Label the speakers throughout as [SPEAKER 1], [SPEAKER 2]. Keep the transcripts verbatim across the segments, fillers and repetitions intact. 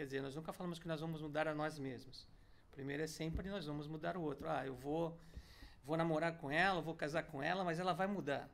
[SPEAKER 1] Quer dizer, nós nunca falamos que nós vamos mudar a nós mesmos. Primeiro é sempre nós vamos mudar o outro. Ah, eu vou, vou namorar com ela, vou casar com ela, mas ela vai mudar.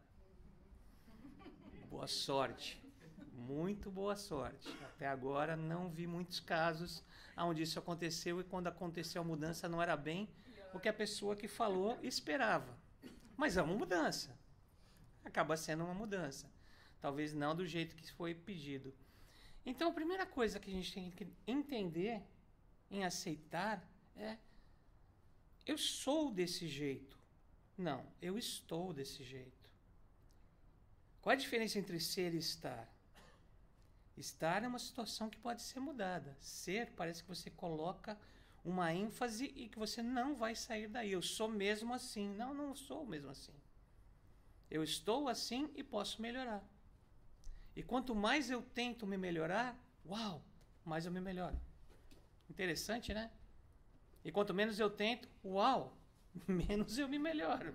[SPEAKER 1] Boa sorte. Muito boa sorte. Até agora não vi muitos casos onde isso aconteceu e quando aconteceu a mudança não era bem o que a pessoa que falou esperava. Mas é uma mudança. Acaba sendo uma mudança. Talvez não do jeito que foi pedido. Então a primeira coisa que a gente tem que entender em aceitar é: eu sou desse jeito. Não, eu estou desse jeito. Qual a diferença entre ser e estar? Estar é uma situação que pode ser mudada. Ser, parece que você coloca uma ênfase e que você não vai sair daí. Eu sou mesmo assim. Não, não sou mesmo assim. Eu estou assim e posso melhorar. E quanto mais eu tento me melhorar, uau, mais eu me melhoro. Interessante, né? E quanto menos eu tento, uau, menos eu me melhoro.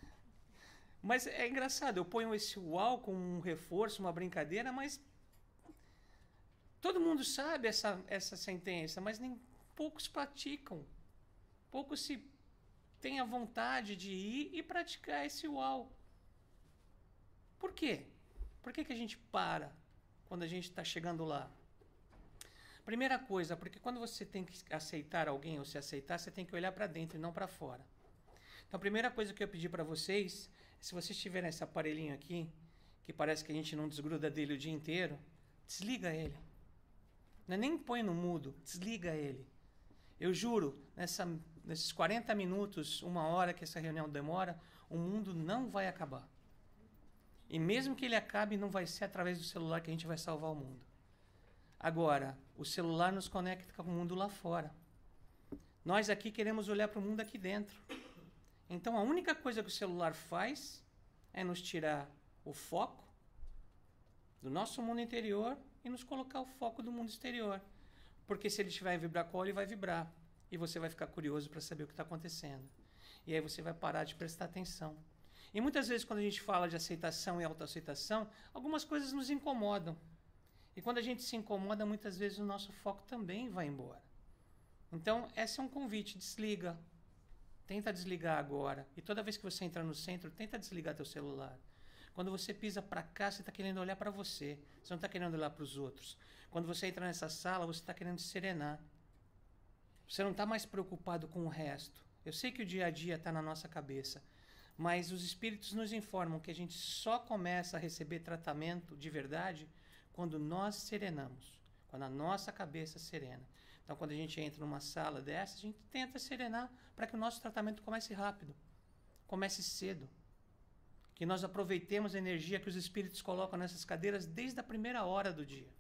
[SPEAKER 1] Mas é engraçado, eu ponho esse uau como um reforço, uma brincadeira, mas todo mundo sabe essa, essa sentença, mas nem poucos praticam. Poucos se têm a vontade de ir e praticar esse uau. Por quê? Por que que a gente para quando a gente está chegando lá? Primeira coisa, porque quando você tem que aceitar alguém ou se aceitar, você tem que olhar para dentro e não para fora. Então a primeira coisa que eu pedi para vocês, se vocês tiverem esse aparelhinho aqui, que parece que a gente não desgruda dele o dia inteiro, desliga ele. Não é nem põe no mudo, desliga ele. Eu juro, nessa, nesses quarenta minutos, uma hora que essa reunião demora, o mundo não vai acabar. E mesmo que ele acabe, não vai ser através do celular que a gente vai salvar o mundo. Agora, o celular nos conecta com o mundo lá fora. Nós aqui queremos olhar para o mundo aqui dentro. Então, a única coisa que o celular faz é nos tirar o foco do nosso mundo interior e nos colocar o foco do mundo exterior. Porque se ele estiver em vibracol, ele vai vibrar. E você vai ficar curioso para saber o que está acontecendo. E aí você vai parar de prestar atenção. E muitas vezes, quando a gente fala de aceitação e autoaceitação, algumas coisas nos incomodam. E quando a gente se incomoda, muitas vezes o nosso foco também vai embora. Então, esse é um convite, desliga. Tenta desligar agora. E toda vez que você entra no centro, tenta desligar teu celular. Quando você pisa para cá, você está querendo olhar para você. Você não está querendo olhar para os outros. Quando você entra nessa sala, você está querendo serenar. Você não está mais preocupado com o resto. Eu sei que o dia a dia está na nossa cabeça. Mas os espíritos nos informam que a gente só começa a receber tratamento de verdade quando nós serenamos, quando a nossa cabeça serena. Então, quando a gente entra numa sala dessa, a gente tenta serenar para que o nosso tratamento comece rápido, comece cedo, que nós aproveitemos a energia que os espíritos colocam nessas cadeiras desde a primeira hora do dia.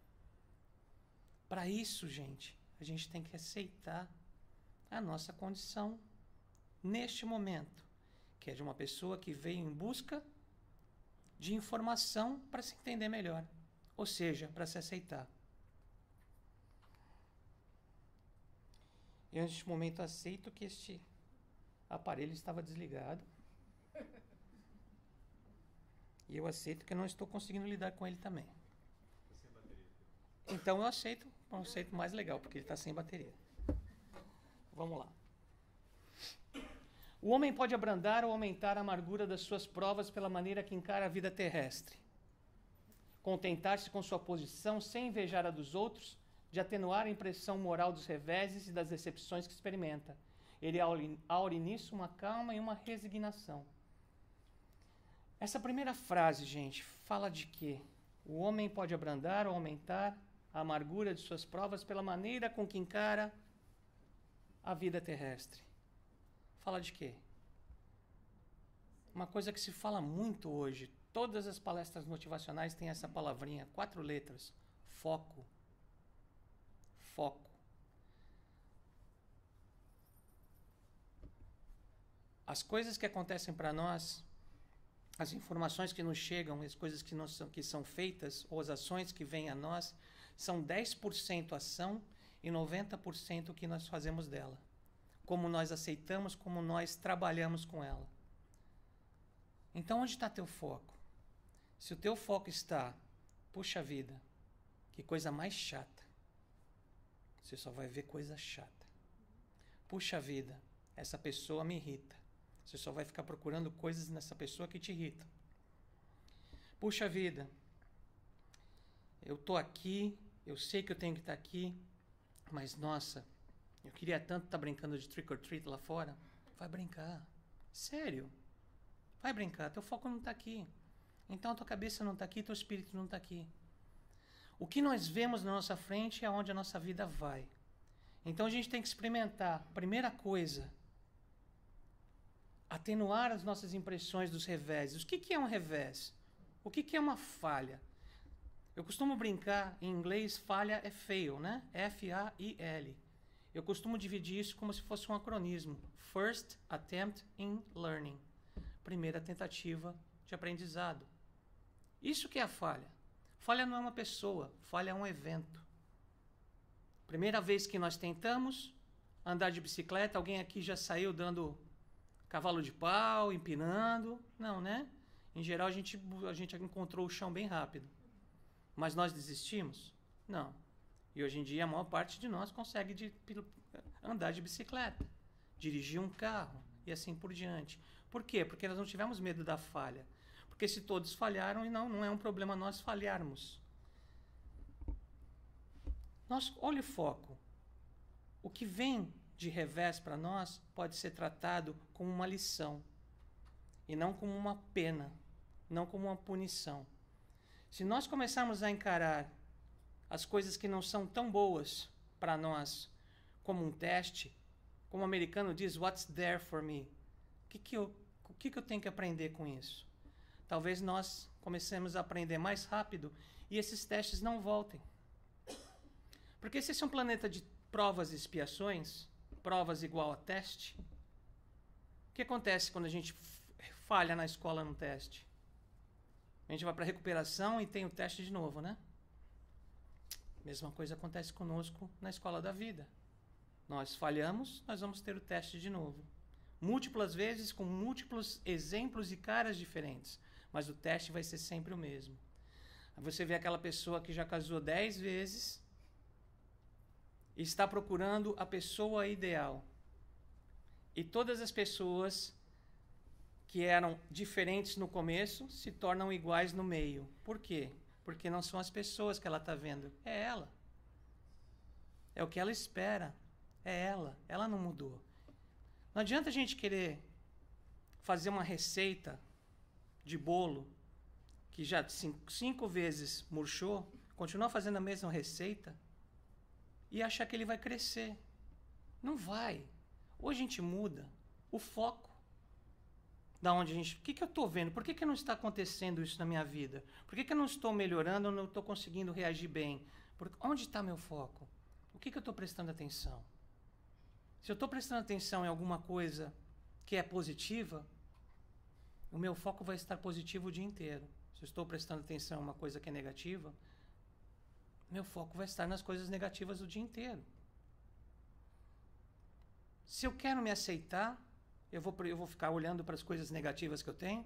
[SPEAKER 1] Para isso, gente, a gente tem que aceitar a nossa condição neste momento, que é de uma pessoa que veio em busca de informação para se entender melhor, ou seja, para se aceitar. Eu, neste momento, aceito que este aparelho estava desligado. E eu aceito que eu não estou conseguindo lidar com ele também. Está sem bateria. Então eu aceito um conceito mais legal, porque ele está sem bateria. Vamos lá. O homem pode abrandar ou aumentar a amargura das suas provas pela maneira que encara a vida terrestre. Contentar-se com sua posição sem invejar a dos outros, de atenuar a impressão moral dos reveses e das decepções que experimenta. Ele aure nisso uma calma e uma resignação. Essa primeira frase, gente, fala de quê? O homem pode abrandar ou aumentar a amargura de suas provas pela maneira com que encara a vida terrestre. Fala de quê? Uma coisa que se fala muito hoje, todas as palestras motivacionais têm essa palavrinha, quatro letras, foco. Foco. As coisas que acontecem para nós, as informações que nos chegam, as coisas que, nós, que são feitas, ou as ações que vêm a nós, são dez por cento ação e noventa por cento o que nós fazemos dela. Como nós aceitamos, como nós trabalhamos com ela. Então, onde está teu foco? Se o teu foco está, puxa vida, que coisa mais chata. você só vai ver coisa chata. Puxa vida, essa pessoa me irrita. Você só vai ficar procurando coisas nessa pessoa que te irritam. Puxa vida, eu tô aqui, eu sei que eu tenho que estar aqui, mas nossa, eu queria tanto estar brincando de trick or treat lá fora. Vai brincar. Sério. Vai brincar. Teu foco não está aqui. Então, tua cabeça não está aqui, teu espírito não está aqui. O que nós vemos na nossa frente é onde a nossa vida vai. Então, a gente tem que experimentar. Primeira coisa, atenuar as nossas impressões dos reveses. O que, que é um revés? O que, que é uma falha? Eu costumo brincar, em inglês, falha é fail, né? F A I L. Eu costumo dividir isso como se fosse um acronismo. First attempt in learning. Primeira tentativa de aprendizado. Isso que é a falha. Falha não é uma pessoa, falha é um evento. Primeira vez que nós tentamos andar de bicicleta, alguém aqui já saiu dando cavalo de pau, empinando. Não, né? Em geral, a gente, a gente encontrou o chão bem rápido. Mas nós desistimos? Não. E hoje em dia, a maior parte de nós consegue de, andar de bicicleta, dirigir um carro e assim por diante. Por quê? Porque nós não tivemos medo da falha. Porque se todos falharam, não, não é um problema nós falharmos. Nós, olha o foco. O que vem de revés para nós pode ser tratado como uma lição e não como uma pena, não como uma punição. Se nós começarmos a encarar as coisas que não são tão boas para nós como um teste, como o americano diz, what's there for me? O que, que, eu, o que, que eu tenho que aprender com isso? Talvez nós comecemos a aprender mais rápido e esses testes não voltem. Porque se esse é um planeta de provas e expiações, provas igual a teste, o que acontece quando a gente falha na escola num teste? A gente vai para a recuperação e tem o teste de novo, né? Mesma coisa acontece conosco na escola da vida. Nós falhamos, nós vamos ter o teste de novo. Múltiplas vezes, com múltiplos exemplos e caras diferentes. Mas o teste vai ser sempre o mesmo. Você vê aquela pessoa que já casou dez vezes e está procurando a pessoa ideal. E todas as pessoas que eram diferentes no começo se tornam iguais no meio. Por quê? Porque não são as pessoas que ela está vendo, é ela. É o que ela espera, é ela. Ela não mudou. Não adianta a gente querer fazer uma receita de bolo que já cinco, cinco vezes murchou, continuar fazendo a mesma receita e achar que ele vai crescer. Não vai. Ou a gente muda o foco. Da onde a gente, o que, que eu estou vendo? Por que, que não está acontecendo isso na minha vida? Por que, que eu não estou melhorando ou não estou conseguindo reagir bem? Por, onde está meu foco? O que, que eu estou prestando atenção? Se eu estou prestando atenção em alguma coisa que é positiva, o meu foco vai estar positivo o dia inteiro. Se eu estou prestando atenção em uma coisa que é negativa, meu foco vai estar nas coisas negativas o dia inteiro. Se eu quero me aceitar, Eu vou, eu vou ficar olhando para as coisas negativas que eu tenho?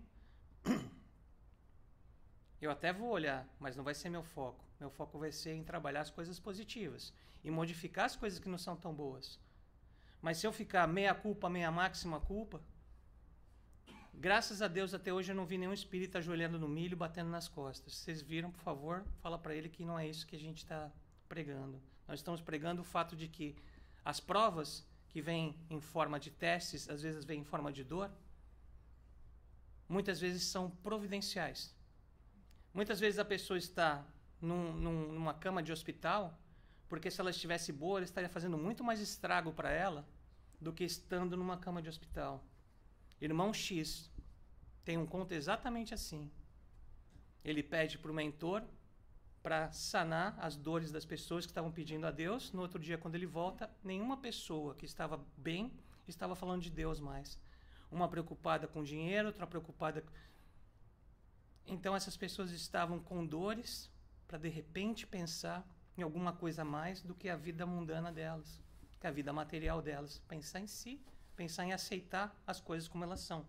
[SPEAKER 1] Eu até vou olhar, mas não vai ser meu foco. Meu foco vai ser em trabalhar as coisas positivas e modificar as coisas que não são tão boas. Mas se eu ficar meia culpa, meia máxima culpa, graças a Deus até hoje eu não vi nenhum espírito ajoelhando no milho, batendo nas costas. Se vocês viram, por favor, fala para ele que não é isso que a gente está pregando. Nós estamos pregando o fato de que as provas que vem em forma de testes, às vezes vem em forma de dor, muitas vezes são providenciais. Muitas vezes a pessoa está num, num, numa cama de hospital, porque se ela estivesse boa, ela estaria fazendo muito mais estrago para ela do que estando numa cama de hospital. Irmão X tem um conto exatamente assim. Ele pede para o mentor para sanar as dores das pessoas que estavam pedindo a Deus. No outro dia, quando ele volta, nenhuma pessoa que estava bem estava falando de Deus mais. Uma preocupada com dinheiro, outra preocupada... Então, essas pessoas estavam com dores para, de repente, pensar em alguma coisa a mais do que a vida mundana delas, que a vida material delas. Pensar em si, pensar em aceitar as coisas como elas são.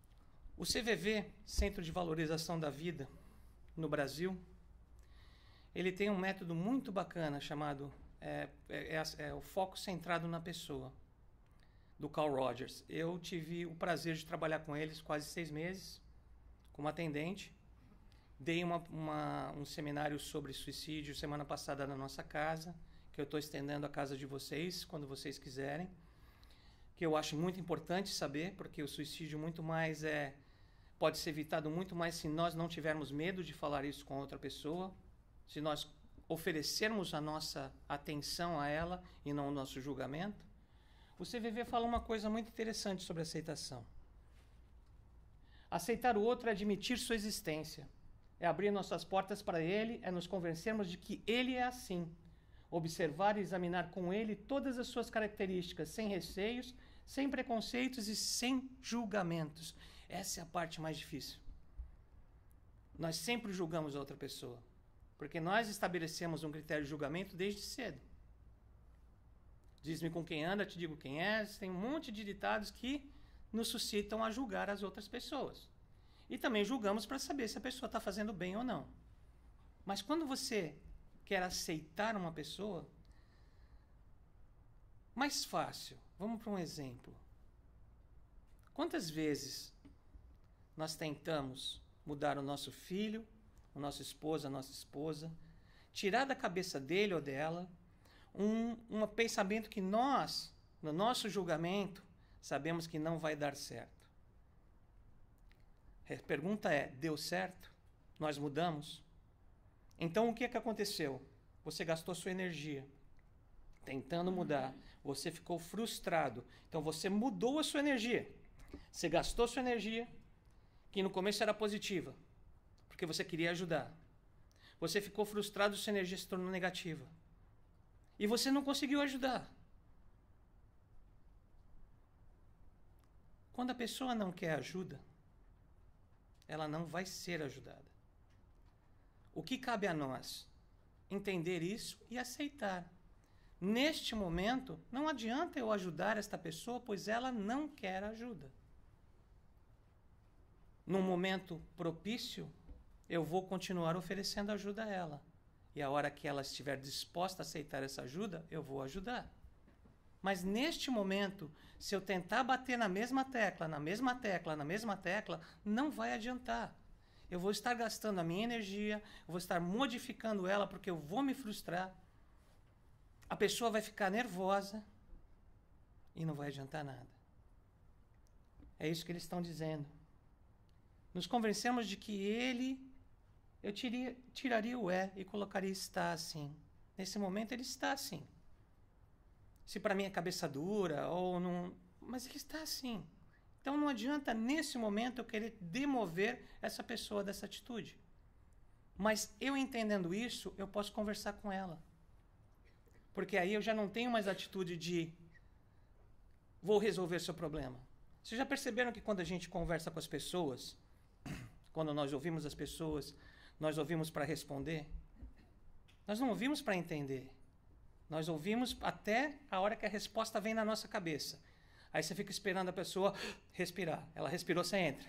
[SPEAKER 1] O C V V, Centro de Valorização da Vida, no Brasil, ele tem um método muito bacana chamado é, é, é, é o foco centrado na pessoa, do Carl Rogers. Eu tive o prazer de trabalhar com eles quase seis meses, como atendente. Dei uma, uma, um seminário sobre suicídio semana passada na nossa casa, que eu estou estendendo a casa de vocês, quando vocês quiserem, que eu acho muito importante saber, porque o suicídio muito mais é, pode ser evitado muito mais se nós não tivermos medo de falar isso com outra pessoa, se nós oferecermos a nossa atenção a ela e não o nosso julgamento. O C V V fala uma coisa muito interessante sobre aceitação. Aceitar o outro é admitir sua existência, é abrir nossas portas para ele, é nos convencermos de que ele é assim, observar e examinar com ele todas as suas características, sem receios, sem preconceitos e sem julgamentos. Essa é a parte mais difícil. Nós sempre julgamos a outra pessoa, porque nós estabelecemos um critério de julgamento desde cedo. Diz-me com quem anda, te digo quem és. Tem um monte de ditados que nos suscitam a julgar as outras pessoas. E também julgamos para saber se a pessoa está fazendo bem ou não. Mas quando você quer aceitar uma pessoa, mais fácil. Vamos para um exemplo. Quantas vezes nós tentamos mudar o nosso filho, o nosso esposo, a nossa esposa, tirar da cabeça dele ou dela um, um pensamento que nós, no nosso julgamento, sabemos que não vai dar certo. A pergunta é, deu certo? Nós mudamos? Então o que é que aconteceu? Você gastou sua energia tentando mudar, você ficou frustrado, então você mudou a sua energia. Você gastou sua energia, que no começo era positiva, porque você queria ajudar. Você ficou frustrado, sua energia se tornou negativa. E você não conseguiu ajudar. Quando a pessoa não quer ajuda, ela não vai ser ajudada. O que cabe a nós? Entender isso e aceitar. Neste momento, não adianta eu ajudar esta pessoa, pois ela não quer ajuda. Num momento propício, eu vou continuar oferecendo ajuda a ela. E a hora que ela estiver disposta a aceitar essa ajuda, eu vou ajudar. Mas neste momento, se eu tentar bater na mesma tecla, na mesma tecla, na mesma tecla, não vai adiantar. Eu vou estar gastando a minha energia, eu vou estar modificando ela porque eu vou me frustrar. A pessoa vai ficar nervosa e não vai adiantar nada. É isso que eles estão dizendo. Nos convencemos de que ele, eu tiria, tiraria o é e colocaria está assim. Nesse momento ele está assim. Se para mim é cabeça dura ou não... Mas ele está assim. Então não adianta nesse momento eu querer demover essa pessoa dessa atitude. Mas eu entendendo isso, eu posso conversar com ela. Porque aí eu já não tenho mais a atitude de vou resolver seu problema. Vocês já perceberam que quando a gente conversa com as pessoas, quando nós ouvimos as pessoas, nós ouvimos para responder? Nós não ouvimos para entender. Nós ouvimos até a hora que a resposta vem na nossa cabeça. Aí você fica esperando a pessoa respirar. Ela respirou, você entra.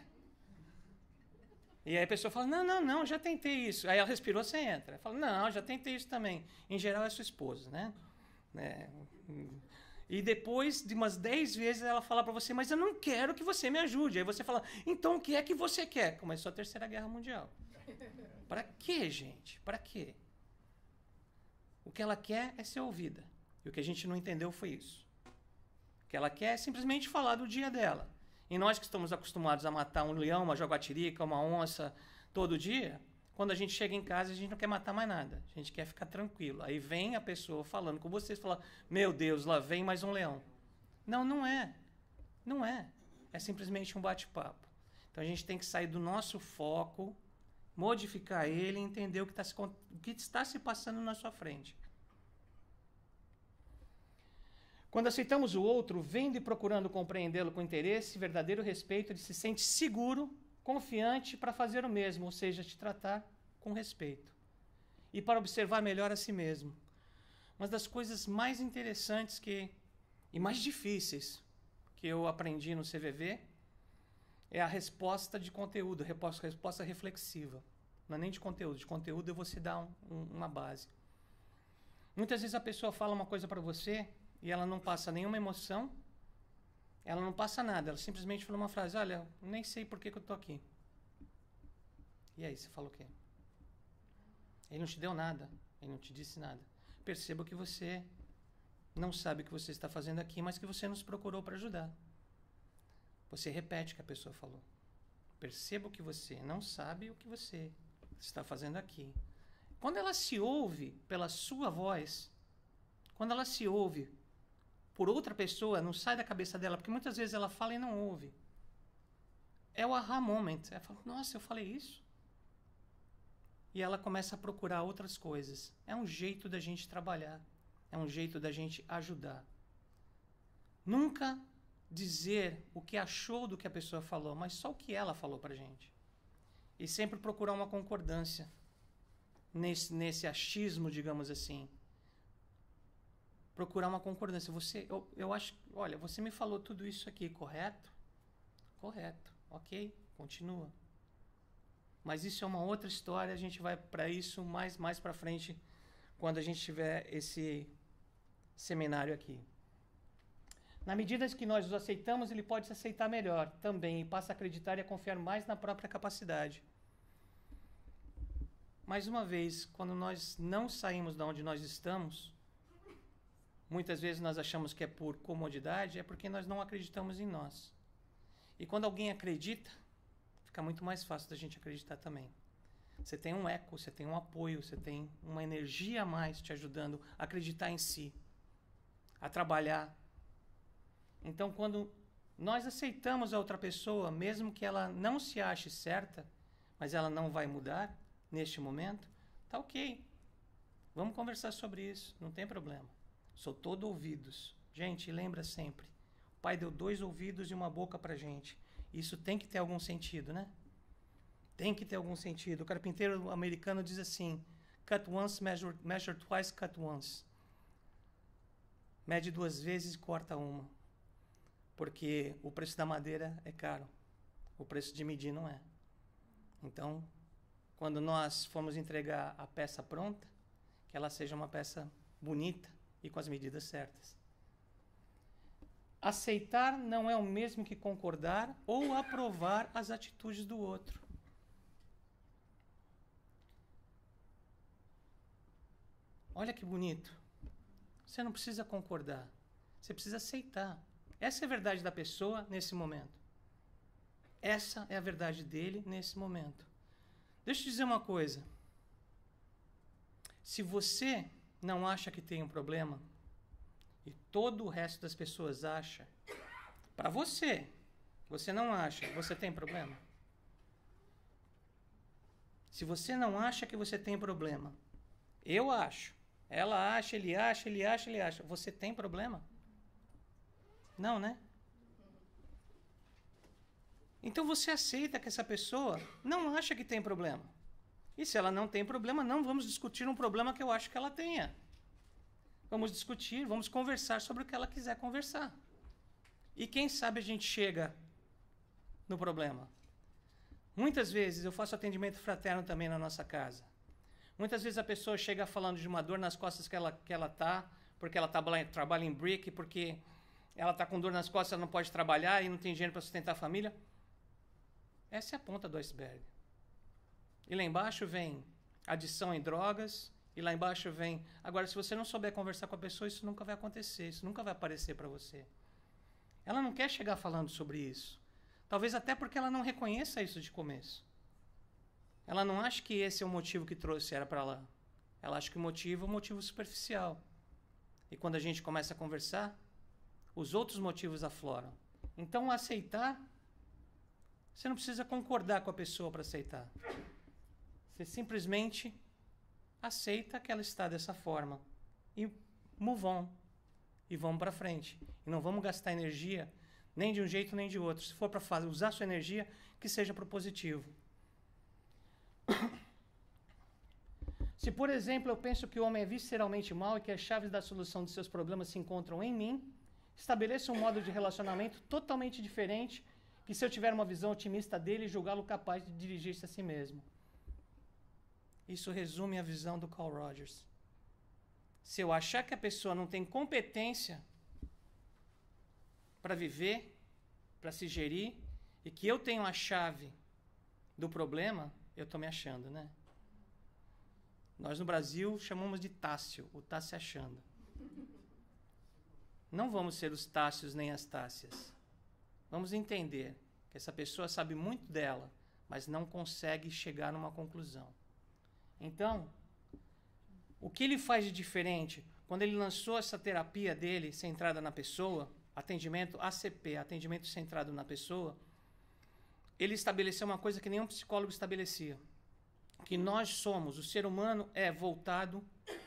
[SPEAKER 1] E aí a pessoa fala, não, não, não, já tentei isso. Aí ela respirou, você entra. Fala, não, já tentei isso também. Em geral é sua esposa, né? É. E depois de umas dez vezes ela fala para você, mas eu não quero que você me ajude. Aí você fala, então o que é que você quer? Começou a Terceira Guerra Mundial. Para quê, gente? Para quê? O que ela quer é ser ouvida. E o que a gente não entendeu foi isso. O que ela quer é simplesmente falar do dia dela. E nós que estamos acostumados a matar um leão, uma jaguatirica, uma onça todo dia, quando a gente chega em casa, a gente não quer matar mais nada. A gente quer ficar tranquilo. Aí vem a pessoa falando com vocês, fala, meu Deus, lá vem mais um leão. Não, não é. Não é. É simplesmente um bate-papo. Então a gente tem que sair do nosso foco, modificar ele e entender o que, tá se, o que está se passando na sua frente. Quando aceitamos o outro, vendo e procurando compreendê-lo com interesse, verdadeiro respeito, ele se sente seguro, confiante para fazer o mesmo, ou seja, te tratar com respeito. E para observar melhor a si mesmo. Uma das coisas mais interessantes que, e mais difíceis que eu aprendi no C V V é a resposta de conteúdo, a resposta reflexiva. Não é nem de conteúdo. De conteúdo eu vou te dar um, um, uma base. Muitas vezes a pessoa fala uma coisa para você e ela não passa nenhuma emoção, ela não passa nada, ela simplesmente fala uma frase, olha, nem sei por que, que eu tô aqui. E aí, você fala o quê? Ele não te deu nada, ele não te disse nada. Perceba que você não sabe o que você está fazendo aqui, mas que você nos procurou para ajudar. Você repete o que a pessoa falou. Perceba que você não sabe o que você está fazendo aqui. Quando ela se ouve pela sua voz, quando ela se ouve por outra pessoa, não sai da cabeça dela, porque muitas vezes ela fala e não ouve. É o aha moment. Ela fala, nossa, eu falei isso? E ela começa a procurar outras coisas. É um jeito da gente trabalhar. É um jeito da gente ajudar. Nunca dizer o que achou do que a pessoa falou, mas só o que ela falou pra gente. E sempre procurar uma concordância nesse, nesse achismo, digamos assim. Procurar uma concordância. Você, eu, eu acho, olha, você me falou tudo isso aqui, correto? Correto, ok, continua. Mas isso é uma outra história, a gente vai para isso mais, mais para frente, quando a gente tiver esse seminário aqui. Na medida que nós os aceitamos, ele pode se aceitar melhor também e passa a acreditar e a confiar mais na própria capacidade. Mais uma vez, quando nós não saímos de onde nós estamos, muitas vezes nós achamos que é por comodidade, é porque nós não acreditamos em nós. E quando alguém acredita, fica muito mais fácil da gente acreditar também. Você tem um eco, você tem um apoio, você tem uma energia a mais te ajudando a acreditar em si, a trabalhar. Então, quando nós aceitamos a outra pessoa, mesmo que ela não se ache certa, mas ela não vai mudar neste momento, tá ok. Vamos conversar sobre isso, não tem problema. Sou todo ouvidos. Gente, lembra sempre, o Pai deu dois ouvidos e uma boca pra gente. Isso tem que ter algum sentido, né? Tem que ter algum sentido. O carpinteiro americano diz assim, cut once, measure, measure twice, cut once. Mede duas vezes e corta uma. Porque o preço da madeira é caro. O preço de medir não é. Então, quando nós formos entregar a peça pronta, que ela seja uma peça bonita e com as medidas certas. Aceitar não é o mesmo que concordar ou aprovar as atitudes do outro. Olha que bonito. Você não precisa concordar. Você precisa aceitar. Essa é a verdade da pessoa nesse momento. Essa é a verdade dele nesse momento. Deixa eu te dizer uma coisa. Se você não acha que tem um problema, e todo o resto das pessoas acha, para você, você não acha que você tem problema? Se você não acha que você tem problema, eu acho, ela acha, ele acha, ele acha, ele acha, você tem problema? Não, né? Então você aceita que essa pessoa não acha que tem problema. E se ela não tem problema, não vamos discutir um problema que eu acho que ela tenha. Vamos discutir, vamos conversar sobre o que ela quiser conversar. E quem sabe a gente chega no problema. Muitas vezes, eu faço atendimento fraterno também na nossa casa. Muitas vezes a pessoa chega falando de uma dor nas costas que ela que ela tá, porque ela tá, trabalha em brick, porque ela está com dor nas costas, ela não pode trabalhar e não tem dinheiro para sustentar a família. Essa é a ponta do iceberg. E lá embaixo vem adição em drogas, e lá embaixo vem... Agora, se você não souber conversar com a pessoa, isso nunca vai acontecer, isso nunca vai aparecer para você. Ela não quer chegar falando sobre isso. Talvez até porque ela não reconheça isso de começo. Ela não acha que esse é o motivo que trouxe ela para lá. Ela acha que o motivo é um motivo superficial. E quando a gente começa a conversar, os outros motivos afloram. Então, aceitar... Você não precisa concordar com a pessoa para aceitar. Você simplesmente aceita que ela está dessa forma. E move on. E vamos para frente. E não vamos gastar energia nem de um jeito nem de outro. Se for para usar sua energia, que seja para o positivo. Se, por exemplo, eu penso que o homem é visceralmente mau e que as chaves da solução de seus problemas se encontram em mim, estabeleça um modo de relacionamento totalmente diferente que se eu tiver uma visão otimista dele, julgá-lo capaz de dirigir-se a si mesmo. Isso resume a visão do Carl Rogers. Se eu achar que a pessoa não tem competência para viver, para se gerir, e que eu tenho a chave do problema, eu estou me achando, né? Nós no Brasil chamamos de Tássio, o tá se achando. Não vamos ser os Tássios nem as Tássias. Vamos entender que essa pessoa sabe muito dela, mas não consegue chegar numa conclusão. Então, o que ele faz de diferente? Quando ele lançou essa terapia dele, centrada na pessoa, atendimento A C P, atendimento centrado na pessoa, ele estabeleceu uma coisa que nenhum psicólogo estabelecia. Que nós somos, o ser humano é voltado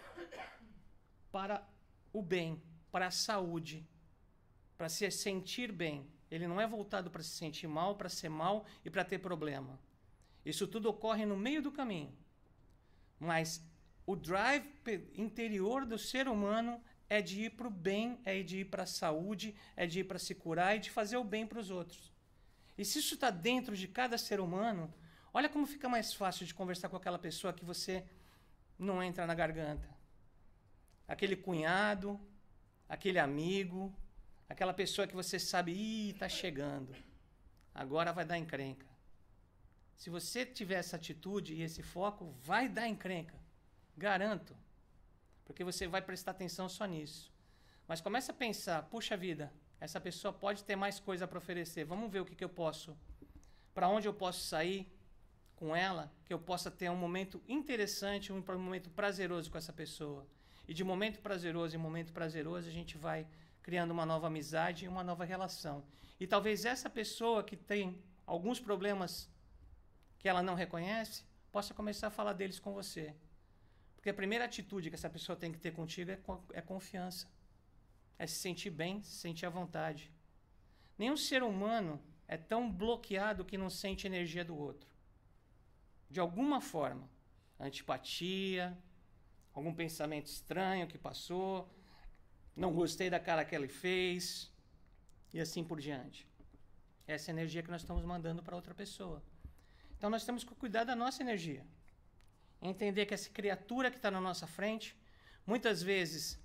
[SPEAKER 1] para o bem, para a saúde, para se sentir bem. Ele não é voltado para se sentir mal, para ser mal e para ter problema. Isso tudo ocorre no meio do caminho. Mas o drive interior do ser humano é de ir para o bem, é de ir para a saúde, é de ir para se curar e de fazer o bem para os outros. E se isso está dentro de cada ser humano, olha como fica mais fácil de conversar com aquela pessoa que você não entra na garganta. Aquele cunhado, aquele amigo, aquela pessoa que você sabe, ih, está chegando, agora vai dar encrenca. Se você tiver essa atitude e esse foco, vai dar encrenca. Garanto. Porque você vai prestar atenção só nisso. Mas comece a pensar, puxa vida, essa pessoa pode ter mais coisa para oferecer. Vamos ver o que, que eu posso, para onde eu posso sair com ela, que eu possa ter um momento interessante, um momento prazeroso com essa pessoa. E de momento prazeroso em momento prazeroso, a gente vai criando uma nova amizade e uma nova relação. E talvez essa pessoa que tem alguns problemas que ela não reconhece, possa começar a falar deles com você. Porque a primeira atitude que essa pessoa tem que ter contigo é, é confiança. É se sentir bem, se sentir à vontade. Nenhum ser humano é tão bloqueado que não sente energia do outro. De alguma forma. Antipatia, algum pensamento estranho que passou, não gostei da cara que ele fez, e assim por diante. Essa é a energia que nós estamos mandando para outra pessoa. Então nós temos que cuidar da nossa energia. Entender que essa criatura que está na nossa frente, muitas vezes,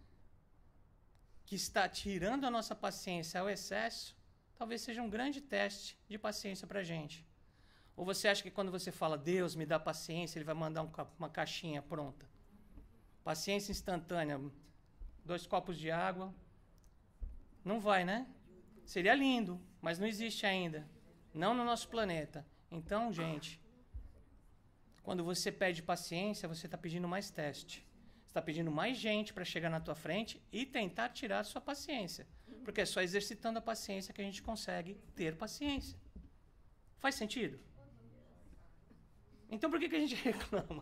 [SPEAKER 1] que está tirando a nossa paciência ao excesso, talvez seja um grande teste de paciência para a gente. Ou você acha que quando você fala, Deus me dá paciência, ele vai mandar um, uma caixinha pronta? Paciência instantânea, dois copos de água. Não vai, né? Seria lindo, mas não existe ainda. Não no nosso planeta. Então, gente, quando você pede paciência, você está pedindo mais teste. Você está pedindo mais gente para chegar na tua frente e tentar tirar a sua paciência. Porque é só exercitando a paciência que a gente consegue ter paciência. Faz sentido? Então por que, que a gente reclama?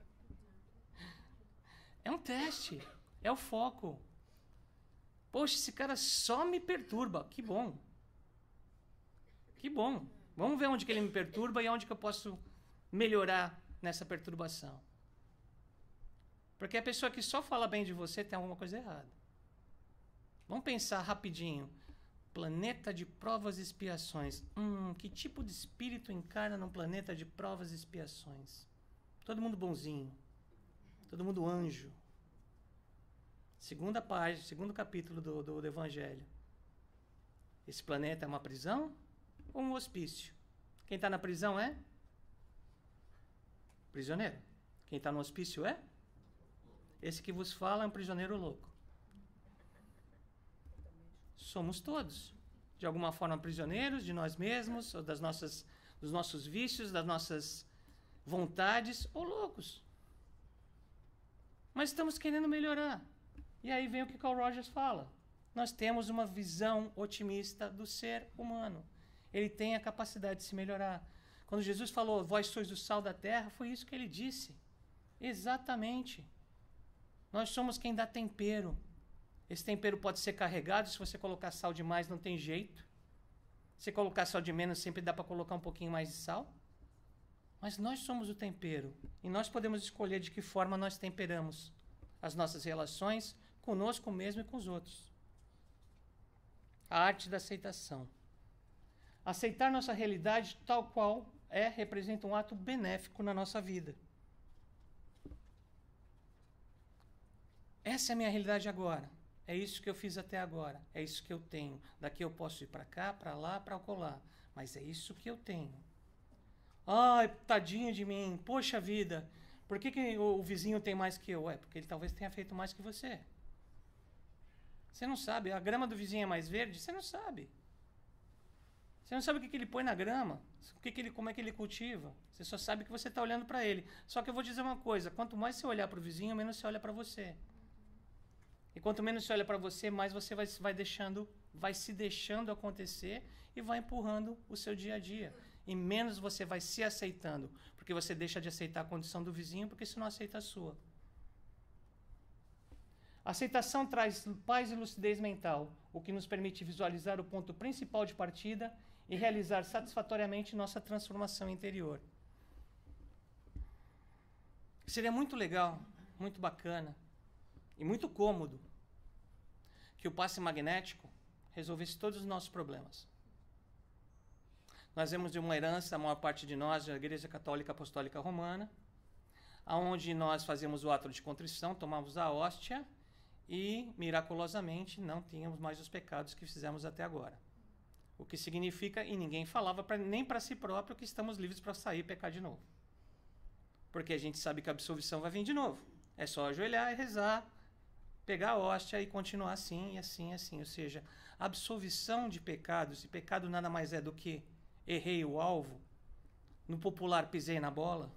[SPEAKER 1] É um teste. É o foco. Poxa, esse cara só me perturba. Que bom. Que bom. Vamos ver onde que ele me perturba e onde que eu posso melhorar nessa perturbação. Porque a pessoa que só fala bem de você tem alguma coisa errada. Vamos pensar rapidinho. Planeta de provas e expiações. Hum, que tipo de espírito encarna num planeta de provas e expiações? Todo mundo bonzinho. Todo mundo anjo. Segunda página, segundo capítulo do, do, do Evangelho. Esse planeta é uma prisão ou um hospício? Quem está na prisão é? Prisioneiro. Quem está no hospício é? Esse que vos fala é um prisioneiro louco. Somos todos, de alguma forma, prisioneiros de nós mesmos, ou das nossas, dos nossos vícios, das nossas vontades, ou loucos. Mas estamos querendo melhorar. E aí vem o que Carl Rogers fala. Nós temos uma visão otimista do ser humano. Ele tem a capacidade de se melhorar. Quando Jesus falou, vós sois o sal da terra, foi isso que ele disse. Exatamente. Nós somos quem dá tempero. Esse tempero pode ser carregado, se você colocar sal demais não tem jeito. Se colocar sal de menos, sempre dá para colocar um pouquinho mais de sal. Mas nós somos o tempero. E nós podemos escolher de que forma nós temperamos as nossas relações conosco mesmo e com os outros. A arte da aceitação. Aceitar nossa realidade tal qual é, representa um ato benéfico na nossa vida. Essa é a minha realidade agora. É isso que eu fiz até agora. É isso que eu tenho. Daqui eu posso ir para cá, para lá, para colar. Mas é isso que eu tenho. Ai, tadinho de mim. Poxa vida. Por que, que o vizinho tem mais que eu? É, porque ele talvez tenha feito mais que você. Você não sabe. A grama do vizinho é mais verde? Você não sabe. Você não sabe o que, que ele põe na grama. O que que ele, como é que ele cultiva. Você só sabe que você está olhando para ele. Só que eu vou dizer uma coisa. Quanto mais você olhar para o vizinho, menos você olha para você. E quanto menos você olha para você, mais você vai, vai, deixando, vai se deixando acontecer e vai empurrando o seu dia a dia. E menos você vai se aceitando. Porque você deixa de aceitar a condição do vizinho, porque você não aceita a sua. A aceitação traz paz e lucidez mental, o que nos permite visualizar o ponto principal de partida e realizar satisfatoriamente nossa transformação interior. Seria muito legal, muito bacana e muito cômodo que o passe magnético resolvesse todos os nossos problemas. Nós vemos de uma herança, a maior parte de nós, da Igreja Católica Apostólica Romana, onde nós fazíamos o ato de contrição, tomávamos a hóstia e, miraculosamente, não tínhamos mais os pecados que fizemos até agora. O que significa, e ninguém falava pra, nem para si próprio, que estamos livres para sair e pecar de novo. Porque a gente sabe que a absolvição vai vir de novo. É só ajoelhar e rezar, pegar a hóstia e continuar assim, e assim, e assim. Ou seja, a absolvição de pecados, e pecado nada mais é do que errei o alvo, no popular pisei na bola,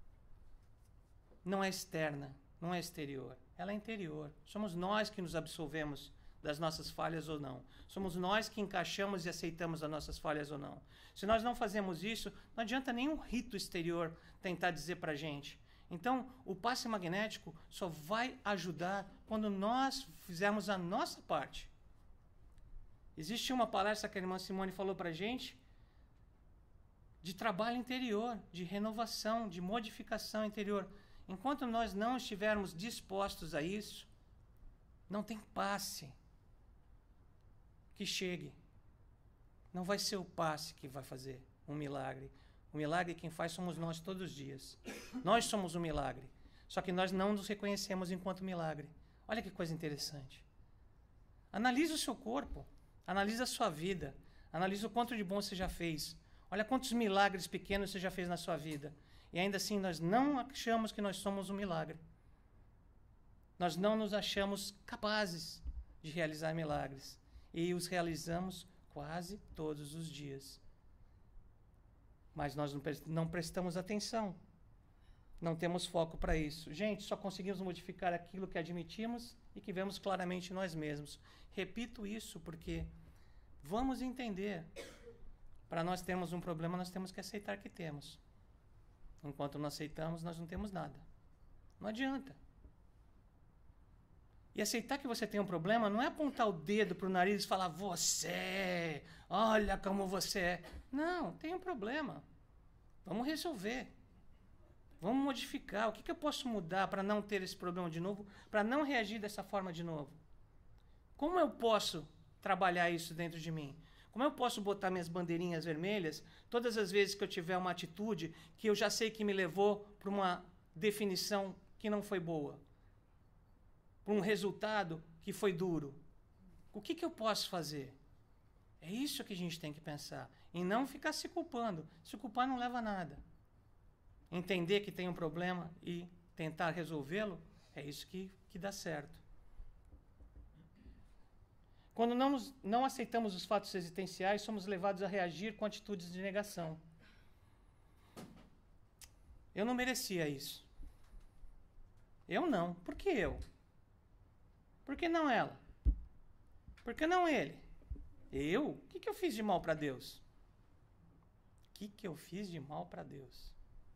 [SPEAKER 1] não é externa, não é exterior, ela é interior. Somos nós que nos absolvemos das nossas falhas ou não. Somos nós que encaixamos e aceitamos as nossas falhas ou não. Se nós não fazemos isso, não adianta nenhum rito exterior tentar dizer pra gente. Então, o passe magnético só vai ajudar quando nós fizermos a nossa parte. Existe uma palestra que a irmã Simone falou pra gente de trabalho interior, de renovação, de modificação interior. Enquanto nós não estivermos dispostos a isso, não tem passe que chegue. Não vai ser o passe que vai fazer um milagre. O milagre quem faz somos nós todos os dias. Nós somos um milagre. Só que nós não nos reconhecemos enquanto milagre. Olha que coisa interessante. Analise o seu corpo. Analise a sua vida. Analise o quanto de bom você já fez. Olha quantos milagres pequenos você já fez na sua vida. E ainda assim nós não achamos que nós somos um milagre. Nós não nos achamos capazes de realizar milagres. E os realizamos quase todos os dias. Mas nós não prestamos atenção. Não temos foco para isso. Gente, só conseguimos modificar aquilo que admitimos e que vemos claramente nós mesmos. Repito isso porque vamos entender. Para nós termos um problema, nós temos que aceitar que temos. Enquanto não aceitamos, nós não temos nada. Não adianta. E aceitar que você tem um problema não é apontar o dedo para o nariz e falar, você, olha como você é. Não, tem um problema. Vamos resolver. Vamos modificar. O que, que eu posso mudar para não ter esse problema de novo? Para não reagir dessa forma de novo? Como eu posso trabalhar isso dentro de mim? Como eu posso botar minhas bandeirinhas vermelhas todas as vezes que eu tiver uma atitude que eu já sei que me levou para uma definição que não foi boa? Para um resultado que foi duro? O que, que eu posso fazer? É isso que a gente tem que pensar. E não ficar se culpando. Se culpar não leva a nada. Entender que tem um problema e tentar resolvê-lo, é isso que, que dá certo. Quando não, nos, não aceitamos os fatos existenciais, somos levados a reagir com atitudes de negação. Eu não merecia isso. Eu não. Por que eu? Por que não ela? Por que não ele? Eu? O que, que eu fiz de mal para Deus? O que, que eu fiz de mal para Deus?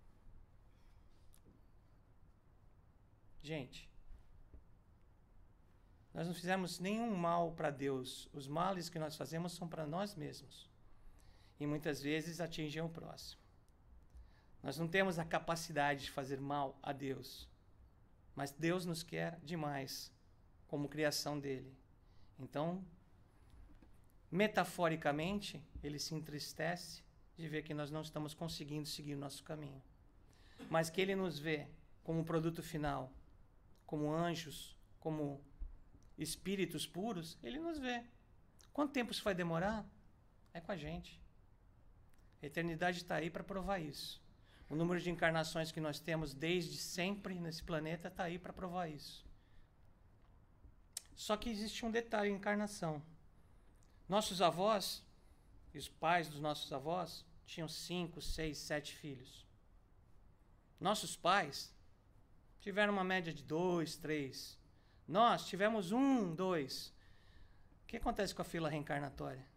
[SPEAKER 1] Gente, nós não fizemos nenhum mal para Deus. Os males que nós fazemos são para nós mesmos. E muitas vezes atingem o próximo. Nós não temos a capacidade de fazer mal a Deus. Mas Deus nos quer demais como criação dele. Então, metaforicamente, ele se entristece de ver que nós não estamos conseguindo seguir o nosso caminho. Mas que ele nos vê como um produto final, como anjos, como espíritos puros, ele nos vê. Quanto tempo isso vai demorar? É com a gente. A eternidade está aí para provar isso. O número de encarnações que nós temos desde sempre nesse planeta está aí para provar isso. Só que existe um detalhe em encarnação. Nossos avós, e os pais dos nossos avós, tinham cinco, seis, sete filhos. Nossos pais tiveram uma média de dois, três. Nós tivemos um, dois. O que acontece com a fila reencarnatória?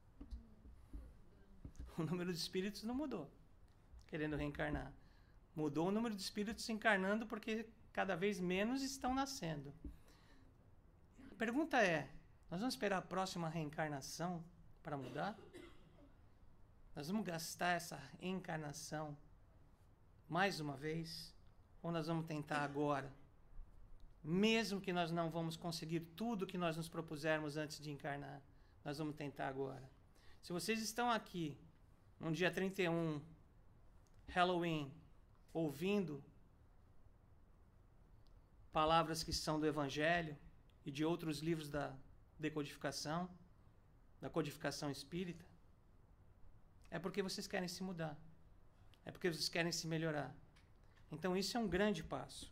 [SPEAKER 1] O número de espíritos não mudou, querendo reencarnar. Mudou o número de espíritos encarnando porque cada vez menos estão nascendo. A pergunta é, nós vamos esperar a próxima reencarnação para mudar? Nós vamos gastar essa reencarnação mais uma vez? Ou nós vamos tentar agora? Mesmo que nós não vamos conseguir tudo que nós nos propusermos antes de encarnar, nós vamos tentar agora. Se vocês estão aqui no dia trinta e um, Halloween, ouvindo palavras que são do Evangelho e de outros livros da decodificação, da codificação espírita, é porque vocês querem se mudar. É porque vocês querem se melhorar. Então isso é um grande passo.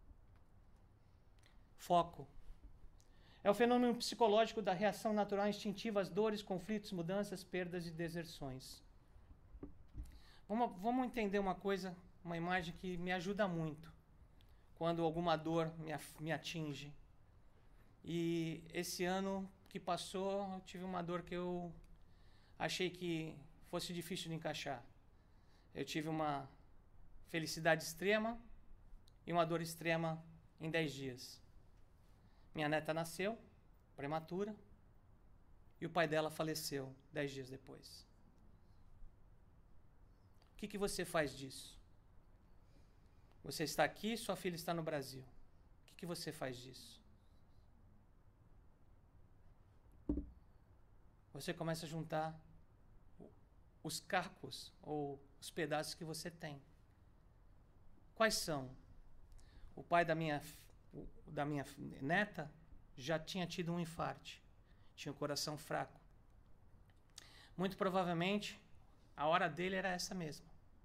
[SPEAKER 1] Foco. É o fenômeno psicológico da reação natural instintiva às dores, conflitos, mudanças, perdas e deserções. Vamos, vamos entender uma coisa, uma imagem que me ajuda muito quando alguma dor me, me atinge. E esse ano que passou, eu tive uma dor que eu achei que fosse difícil de encaixar. Eu tive uma felicidade extrema e uma dor extrema em dez dias. Minha neta nasceu, prematura, e o pai dela faleceu dez dias depois. O que, que você faz disso? Você está aqui, sua filha está no Brasil. O que, que você faz disso? Você começa a juntar os cacos ou os pedaços que você tem. Quais são? O pai da minha, da minha neta já tinha tido um infarte. Tinha o coração fraco. Muito provavelmente, a hora dele era essa mesma.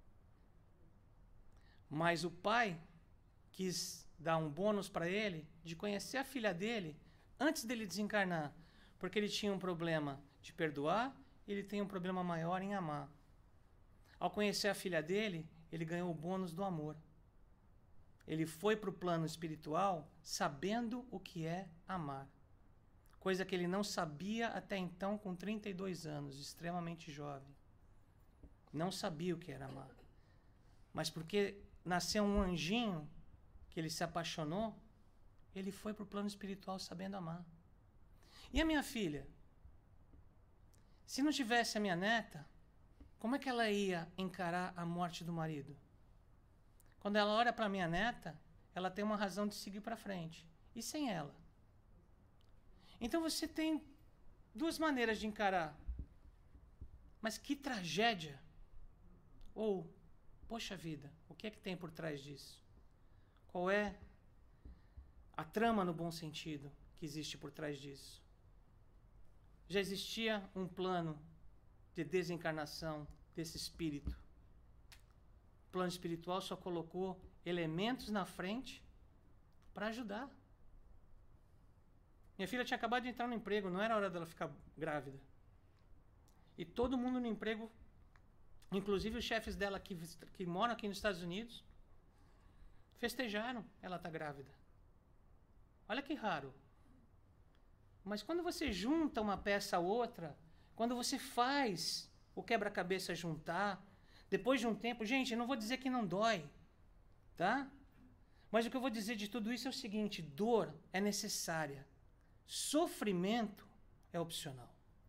[SPEAKER 1] Mas o pai quis dar um bônus para ele de conhecer a filha dele antes dele desencarnar. Porque ele tinha um problema de perdoar e ele tem um problema maior em amar. Ao conhecer a filha dele, ele ganhou o bônus do amor. Ele foi para o plano espiritual sabendo o que é amar. Coisa que ele não sabia até então com trinta e dois anos, extremamente jovem. Não sabia o que era amar. Mas porque nasceu um anjinho que ele se apaixonou, ele foi para o plano espiritual sabendo amar. E a minha filha? Se não tivesse a minha neta, como é que ela ia encarar a morte do marido? Quando ela olha para a minha neta, ela tem uma razão de seguir para frente. E sem ela? Então você tem duas maneiras de encarar. Mas que tragédia! Ou, poxa vida, o que é que tem por trás disso? Qual é a trama no bom sentido que existe por trás disso? Já existia um plano de desencarnação desse espírito. O plano espiritual só colocou elementos na frente para ajudar. Minha filha tinha acabado de entrar no emprego, não era hora dela ficar grávida. E todo mundo no emprego, inclusive os chefes dela que, que moram aqui nos Estados Unidos, festejaram ela estar grávida. Olha que raro. Mas quando você junta uma peça a outra, quando você faz o quebra-cabeça juntar, depois de um tempo, gente, eu não vou dizer que não dói, tá? Mas o que eu vou dizer de tudo isso é o seguinte: dor é necessária, sofrimento é opcional.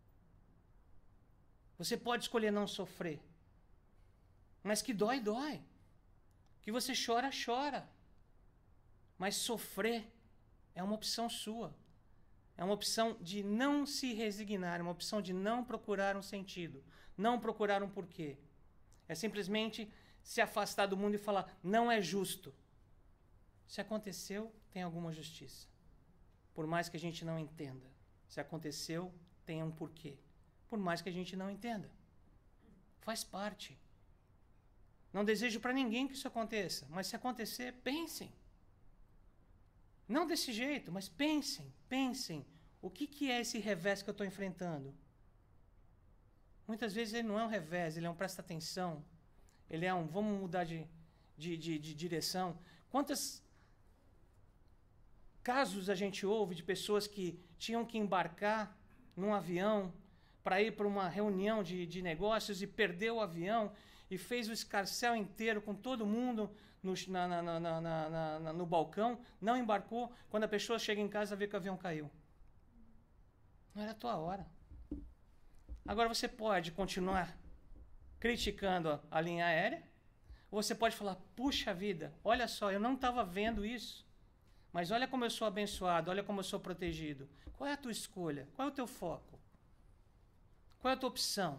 [SPEAKER 1] Você pode escolher não sofrer, mas que dói, dói. Que você chora, chora. Mas sofrer é uma opção sua. É uma opção de não se resignar, é uma opção de não procurar um sentido, não procurar um porquê. É simplesmente se afastar do mundo e falar, não é justo. Se aconteceu, tem alguma justiça. por mais que a gente não entenda. Se aconteceu, tem um porquê. Por mais que a gente não entenda. Faz parte. Não desejo para ninguém que isso aconteça, mas se acontecer, pensem. Não desse jeito, mas pensem, pensem. O que, que é esse revés que eu estou enfrentando? Muitas vezes ele não é um revés, ele é um presta atenção. Ele é um vamos mudar de, de, de, de direção. Quantos casos a gente ouve de pessoas que tinham que embarcar num avião para ir para uma reunião de, de negócios e perdeu o avião e fez o escarcéu inteiro com todo mundo no, na, na, na, na, na, na, no balcão, não embarcou, quando a pessoa chega em casa vê que o avião caiu. Não era a tua hora. Agora você pode continuar criticando a, a linha aérea, ou você pode falar, puxa vida, olha só, eu não estava vendo isso, mas olha como eu sou abençoado, olha como eu sou protegido. Qual é a tua escolha? Qual é o teu foco? Qual é a tua opção?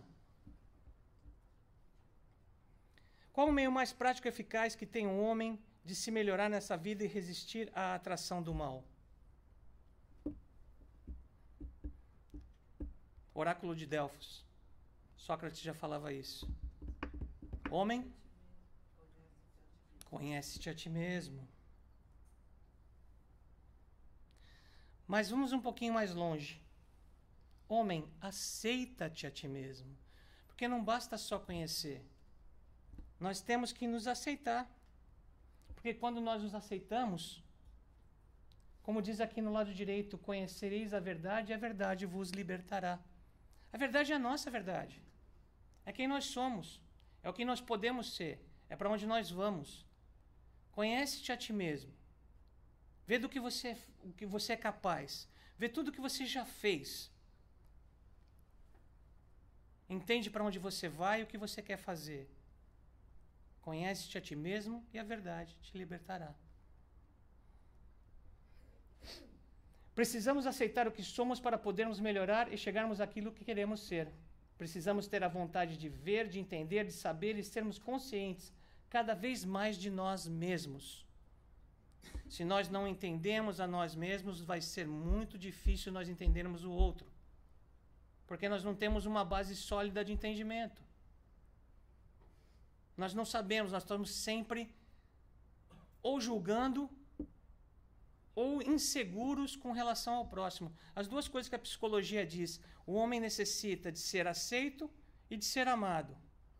[SPEAKER 1] Qual o meio mais prático e eficaz que tem um homem de se melhorar nessa vida e resistir à atração do mal? Oráculo de Delfos. Sócrates já falava isso. Homem, conhece-te a ti mesmo. Mas vamos um pouquinho mais longe. Homem, aceita-te a ti mesmo. Porque não basta só conhecer. Nós temos que nos aceitar. Porque quando nós nos aceitamos, como diz aqui no lado direito, conhecereis a verdade e a verdade vos libertará. A verdade é a nossa verdade. É quem nós somos. É o que nós podemos ser. É para onde nós vamos. Conhece-te a ti mesmo. Vê do que você, o que você é capaz. Vê tudo o que você já fez. Entende para onde você vai e o que você quer fazer. Conhece-te a ti mesmo e a verdade te libertará. Precisamos aceitar o que somos para podermos melhorar e chegarmos àquilo que queremos ser. Precisamos ter a vontade de ver, de entender, de saber e sermos conscientes cada vez mais de nós mesmos. Se nós não entendemos a nós mesmos, vai ser muito difícil nós entendermos o outro. Porque nós não temos uma base sólida de entendimento. Nós não sabemos, nós estamos sempre ou julgando ou inseguros com relação ao próximo. As duas coisas que a psicologia diz. O homem necessita de ser aceito e de ser amado.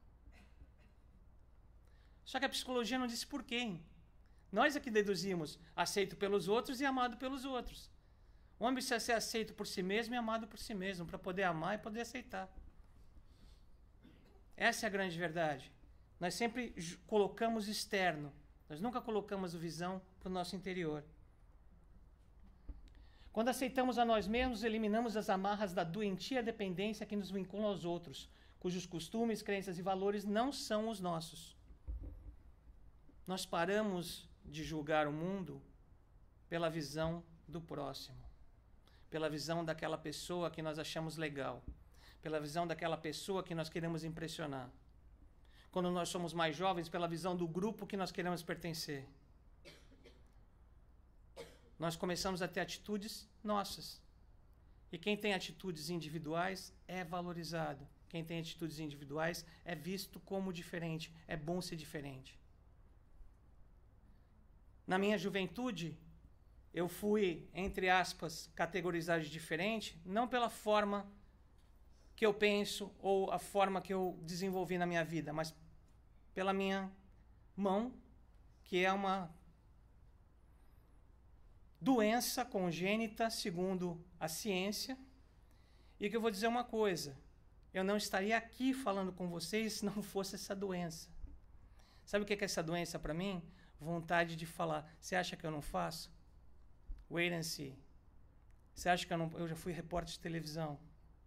[SPEAKER 1] Só que a psicologia não diz por quem. Nós é que deduzimos aceito pelos outros e amado pelos outros. O homem precisa ser aceito por si mesmo e amado por si mesmo, para poder amar e poder aceitar. Essa é a grande verdade. Nós sempre colocamos externo. Nós nunca colocamos a visão para o nosso interior. Quando aceitamos a nós mesmos, eliminamos as amarras da doentia dependência que nos vinculam aos outros, cujos costumes, crenças e valores não são os nossos. Nós paramos de julgar o mundo pela visão do próximo, pela visão daquela pessoa que nós achamos legal, pela visão daquela pessoa que nós queremos impressionar. Quando nós somos mais jovens, pela visão do grupo que nós queremos pertencer. Nós começamos a ter atitudes nossas. E quem tem atitudes individuais é valorizado. Quem tem atitudes individuais é visto como diferente. É bom ser diferente. Na minha juventude, eu fui, entre aspas, categorizado de diferente, não pela forma que eu penso ou a forma que eu desenvolvi na minha vida, mas pela minha mão, que é uma doença congênita, segundo a ciência, e que eu vou dizer uma coisa, eu não estaria aqui falando com vocês se não fosse essa doença. Sabe o que é essa doença para mim? Vontade de falar. Você acha que eu não faço? Wait and see. Você acha que eu não... Eu já fui repórter de televisão.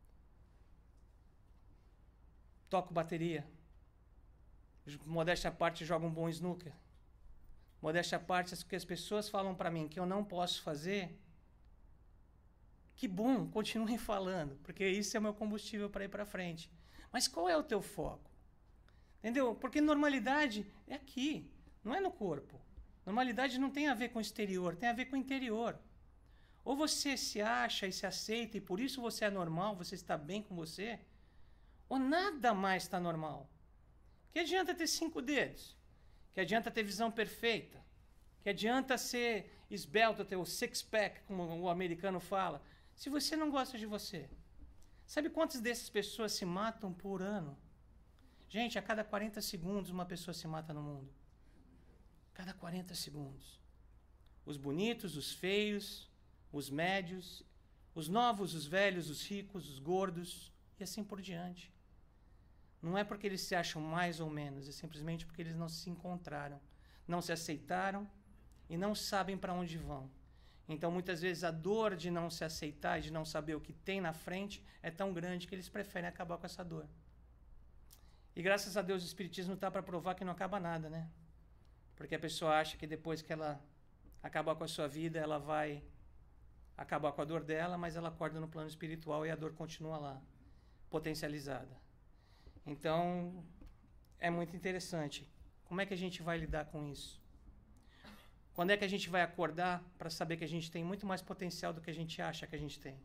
[SPEAKER 1] Toco bateria. Modéstia à parte, jogo um bom snooker. Modéstia à parte, o que as pessoas falam para mim que eu não posso fazer, que bom, continuem falando, porque isso é o meu combustível para ir para frente. Mas qual é o teu foco? Entendeu? Porque normalidade é aqui, não é no corpo. Normalidade não tem a ver com o exterior, tem a ver com o interior. Ou você se acha e se aceita e por isso você é normal, você está bem com você, ou nada mais está normal. Que adianta ter cinco dedos? Que adianta ter visão perfeita? Que adianta ser esbelto, ter o six-pack, como o americano fala, se você não gosta de você? Sabe quantas dessas pessoas se matam por ano? Gente, a cada quarenta segundos uma pessoa se mata no mundo. Cada quarenta segundos. Os bonitos, os feios, os médios, os novos, os velhos, os ricos, os gordos, e assim por diante. Não é porque eles se acham mais ou menos, é simplesmente porque eles não se encontraram, não se aceitaram e não sabem para onde vão. Então, muitas vezes, a dor de não se aceitar e de não saber o que tem na frente é tão grande que eles preferem acabar com essa dor. E graças a Deus o Espiritismo está para provar que não acaba nada, né? Porque a pessoa acha que depois que ela acabar com a sua vida, ela vai acabar com a dor dela, mas ela acorda no plano espiritual e a dor continua lá, potencializada. Então, é muito interessante. Como é que a gente vai lidar com isso? Quando é que a gente vai acordar para saber que a gente tem muito mais potencial do que a gente acha que a gente tem?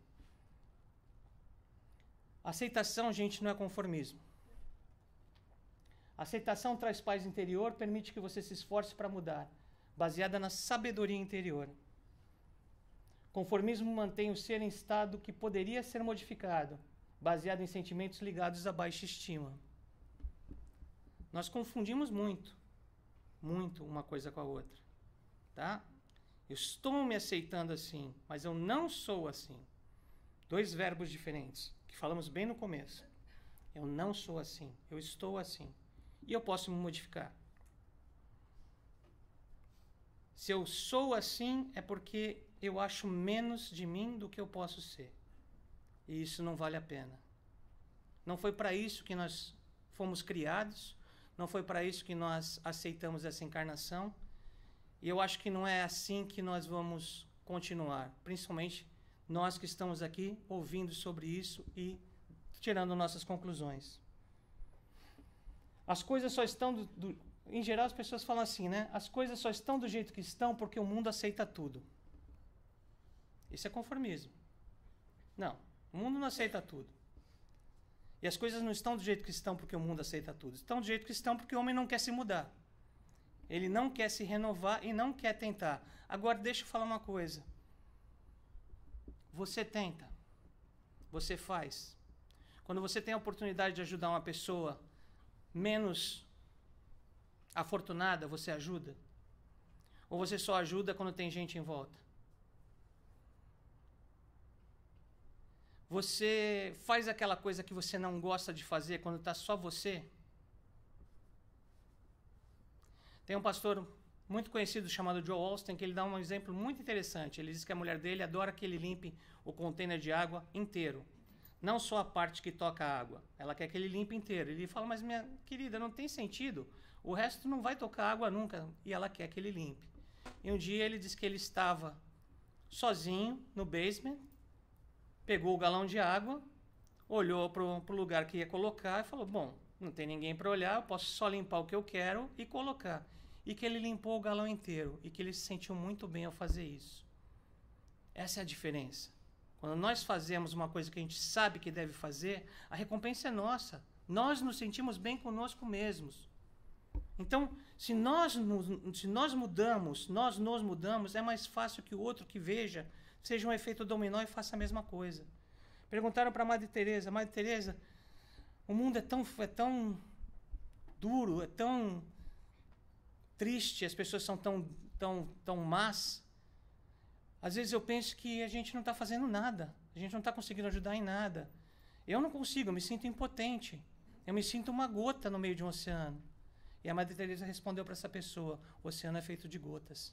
[SPEAKER 1] Aceitação, gente, não é conformismo. Aceitação traz paz interior, permite que você se esforce para mudar, baseada na sabedoria interior. Conformismo mantém o ser em estado que poderia ser modificado, baseado em sentimentos ligados à baixa estima. Nós confundimos muito, muito uma coisa com a outra, tá? Eu estou me aceitando assim, mas eu não sou assim. Dois verbos diferentes, que falamos bem no começo. Eu não sou assim, eu estou assim. E eu posso me modificar. Se eu sou assim, é porque eu acho menos de mim do que eu posso ser. E isso não vale a pena. Não foi para isso que nós fomos criados, não foi para isso que nós aceitamos essa encarnação. E eu acho que não é assim que nós vamos continuar, principalmente nós que estamos aqui ouvindo sobre isso e tirando nossas conclusões. As coisas só estão... Do, do, em geral, as pessoas falam assim, né? As coisas só estão do jeito que estão porque o mundo aceita tudo. Isso é conformismo. Não, o mundo não aceita tudo. E as coisas não estão do jeito que estão porque o mundo aceita tudo. Estão do jeito que estão porque o homem não quer se mudar. Ele não quer se renovar e não quer tentar. Agora, deixa eu falar uma coisa. Você tenta. Você faz. Quando você tem a oportunidade de ajudar uma pessoa menos afortunada, você ajuda? Ou você só ajuda quando tem gente em volta? Você faz aquela coisa que você não gosta de fazer quando está só você? Tem um pastor muito conhecido chamado Joe Austin que ele dá um exemplo muito interessante. Ele diz que a mulher dele adora que ele limpe o container de água inteiro. Não só a parte que toca a água. Ela quer que ele limpe inteiro. Ele fala, mas minha querida, não tem sentido. O resto não vai tocar água nunca. E ela quer que ele limpe. E um dia ele disse que ele estava sozinho no basement, pegou o galão de água, olhou para o lugar que ia colocar e falou, bom, não tem ninguém para olhar, eu posso só limpar o que eu quero e colocar. E que ele limpou o galão inteiro e que ele se sentiu muito bem ao fazer isso. Essa é a diferença. Quando nós fazemos uma coisa que a gente sabe que deve fazer, a recompensa é nossa. Nós nos sentimos bem conosco mesmos. Então, se nós, nos, se nós mudamos, nós nos mudamos, é mais fácil que o outro que veja seja um efeito dominó e faça a mesma coisa. Perguntaram para a Madre Teresa, Madre Teresa, o mundo é tão, é tão duro, é tão triste, as pessoas são tão, tão, tão más. Às vezes eu penso que a gente não está fazendo nada, a gente não está conseguindo ajudar em nada. Eu não consigo, eu me sinto impotente, eu me sinto uma gota no meio de um oceano. E a Madre Teresa respondeu para essa pessoa, o oceano é feito de gotas.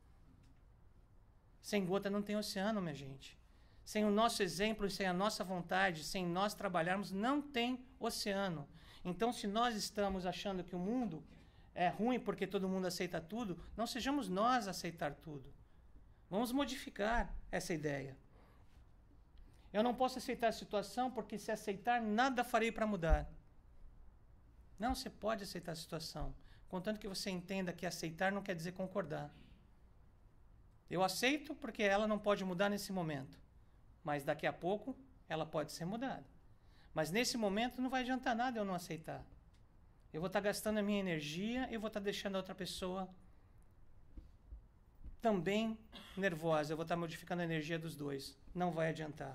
[SPEAKER 1] Sem gota não tem oceano, minha gente. Sem o nosso exemplo e sem a nossa vontade, sem nós trabalharmos, não tem oceano. Então, se nós estamos achando que o mundo é ruim porque todo mundo aceita tudo, não sejamos nós a aceitar tudo. Vamos modificar essa ideia. Eu não posso aceitar a situação porque se aceitar, nada farei para mudar. Não, você pode aceitar a situação, contanto que você entenda que aceitar não quer dizer concordar. Eu aceito porque ela não pode mudar nesse momento. Mas daqui a pouco ela pode ser mudada. Mas nesse momento não vai adiantar nada eu não aceitar. Eu vou estar gastando a minha energia e vou estar deixando a outra pessoa também nervosa. Eu vou estar modificando a energia dos dois. Não vai adiantar.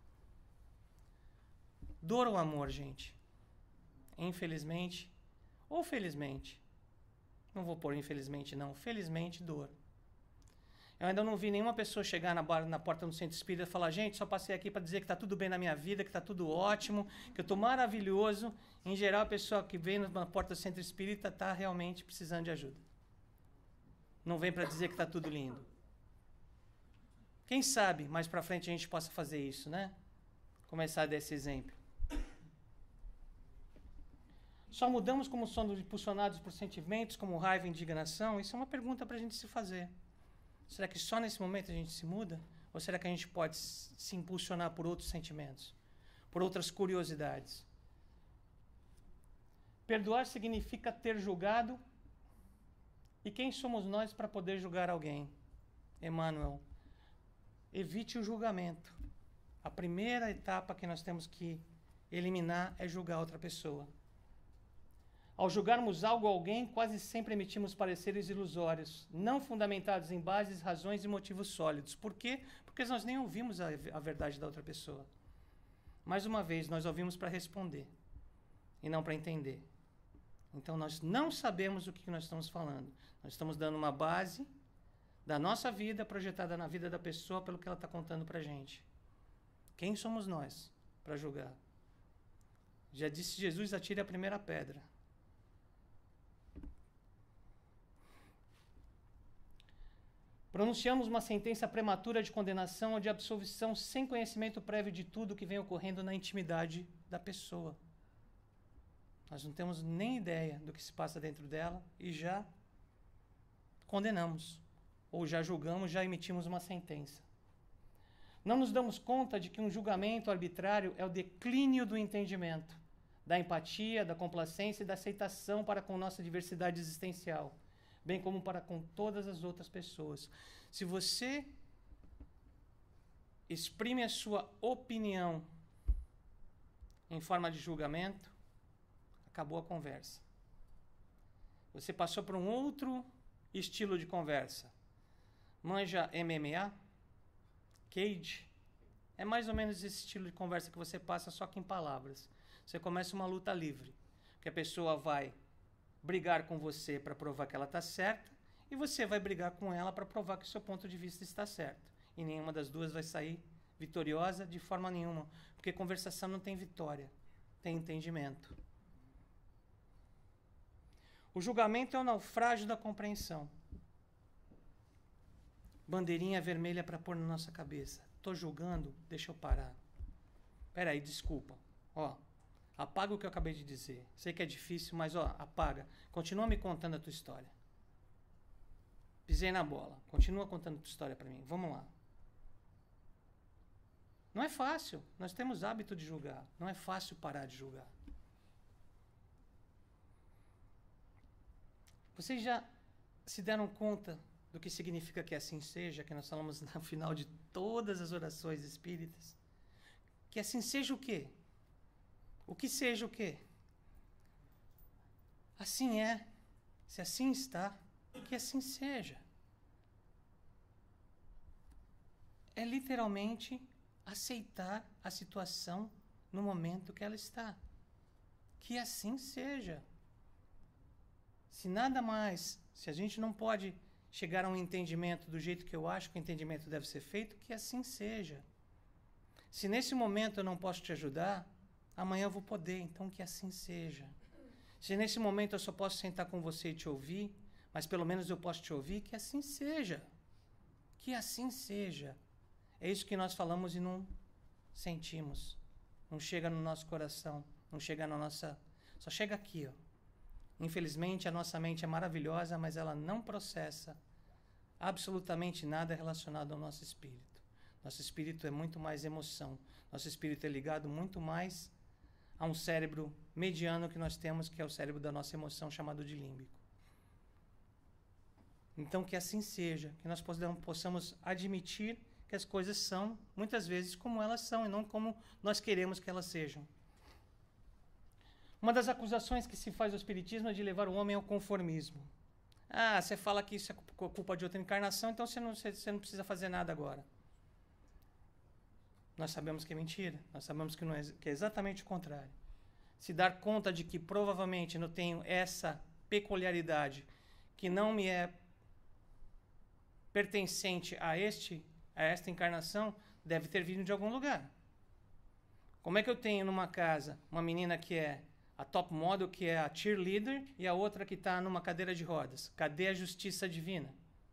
[SPEAKER 1] Dor ou amor, gente? Infelizmente, ou felizmente, não vou pôr infelizmente não, felizmente dor. Eu ainda não vi nenhuma pessoa chegar na, bar, na porta do centro espírita e falar, gente, só passei aqui para dizer que está tudo bem na minha vida, que está tudo ótimo, que eu estou maravilhoso. Em geral, a pessoa que vem na porta do centro espírita está realmente precisando de ajuda. Não vem para dizer que está tudo lindo. Quem sabe mais para frente a gente possa fazer isso, né? Começar a dar esse exemplo. Só mudamos como somos impulsionados por sentimentos como raiva e indignação? Isso é uma pergunta para a gente se fazer. Será que só nesse momento a gente se muda? Ou será que a gente pode se impulsionar por outros sentimentos? Por outras curiosidades? Perdoar significa ter julgado. E quem somos nós para poder julgar alguém? Emmanuel, evite o julgamento. A primeira etapa que nós temos que eliminar é julgar outra pessoa. Ao julgarmos algo ou alguém, quase sempre emitimos pareceres ilusórios, não fundamentados em bases, razões e motivos sólidos. Por quê? Porque nós nem ouvimos a, a verdade da outra pessoa. Mais uma vez, nós ouvimos para responder e não para entender. Então, nós não sabemos o que nós estamos falando. Nós estamos dando uma base da nossa vida projetada na vida da pessoa pelo que ela está contando para a gente. Quem somos nós para julgar? Já disse Jesus, atire a primeira pedra. Pronunciamos uma sentença prematura de condenação ou de absolvição sem conhecimento prévio de tudo que vem ocorrendo na intimidade da pessoa. Nós não temos nem ideia do que se passa dentro dela e já condenamos, ou já julgamos, já emitimos uma sentença. Não nos damos conta de que um julgamento arbitrário é o declínio do entendimento, da empatia, da complacência e da aceitação para com nossa diversidade existencial, bem como para com todas as outras pessoas. Se você exprime a sua opinião em forma de julgamento, acabou a conversa. Você passou por um outro estilo de conversa. Manja M M A? Cage? É mais ou menos esse estilo de conversa que você passa, só que em palavras. Você começa uma luta livre, que a pessoa vai brigar com você para provar que ela está certa e você vai brigar com ela para provar que o seu ponto de vista está certo. E nenhuma das duas vai sair vitoriosa de forma nenhuma, porque conversação não tem vitória, tem entendimento. O julgamento é o naufrágio da compreensão. Bandeirinha vermelha para pôr na nossa cabeça. Estou julgando, deixa eu parar. Espera aí, desculpa. Ó, apaga o que eu acabei de dizer. Sei que é difícil, mas ó, apaga. Continua me contando a tua história. Pisei na bola. Continua contando a tua história para mim. Vamos lá. Não é fácil. Nós temos hábito de julgar. Não é fácil parar de julgar. Vocês já se deram conta do que significa que assim seja, que nós falamos no final de todas as orações espíritas? Que assim seja o quê? O que seja o quê? Assim é. Se assim está, que assim seja. É literalmente aceitar a situação no momento que ela está. Que assim seja. Se nada mais, se a gente não pode chegar a um entendimento do jeito que eu acho que o entendimento deve ser feito, que assim seja. Se nesse momento eu não posso te ajudar, amanhã eu vou poder, então que assim seja. Se nesse momento eu só posso sentar com você e te ouvir, mas pelo menos eu posso te ouvir, que assim seja. Que assim seja. É isso que nós falamos e não sentimos. Não chega no nosso coração, não chega na nossa... Só chega aqui, ó. Infelizmente, a nossa mente é maravilhosa, mas ela não processa absolutamente nada relacionado ao nosso espírito. Nosso espírito é muito mais emoção. Nosso espírito é ligado muito mais a um cérebro mediano que nós temos, que é o cérebro da nossa emoção, chamado de límbico. Então, que assim seja, que nós possamos admitir que as coisas são, muitas vezes, como elas são, e não como nós queremos que elas sejam. Uma das acusações que se faz ao Espiritismo é de levar o homem ao conformismo. Ah, você fala que isso é culpa de outra encarnação, então você não, você não precisa fazer nada agora. Nós sabemos que é mentira, nós sabemos que, não é, que é exatamente o contrário. Se dar conta de que provavelmente eu tenho essa peculiaridade que não me é pertencente a, este, a esta encarnação, deve ter vindo de algum lugar. Como é que eu tenho numa casa uma menina que é a top model, que é a cheerleader, e a outra que está numa cadeira de rodas? Cadê a justiça divina?